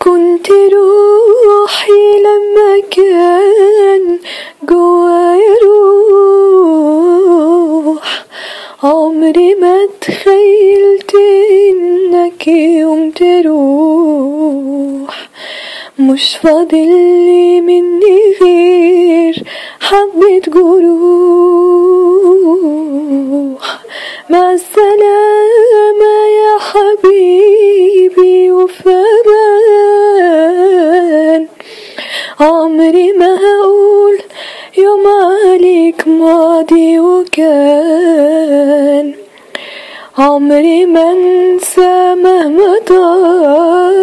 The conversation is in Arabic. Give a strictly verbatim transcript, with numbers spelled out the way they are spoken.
كنت روحي لما كان جوايا روح، عمري ما تخيلت انك يوم تروح. مش فاضلي مني غير حبة جروح. مع السلامة يا حبيبي وفمان، عمري ما هقول يوم عليك ماضي وكان. عمري ما انسى مهما طال